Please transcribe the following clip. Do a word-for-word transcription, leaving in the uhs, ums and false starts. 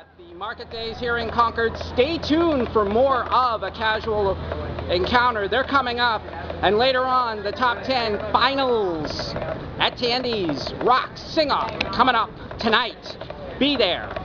at the Market Days here in Concord. Stay tuned for more of A Casual Encounter. They're coming up, and later on, the top ten finals at Tandy's Rock Sing-Off coming up tonight. Be there.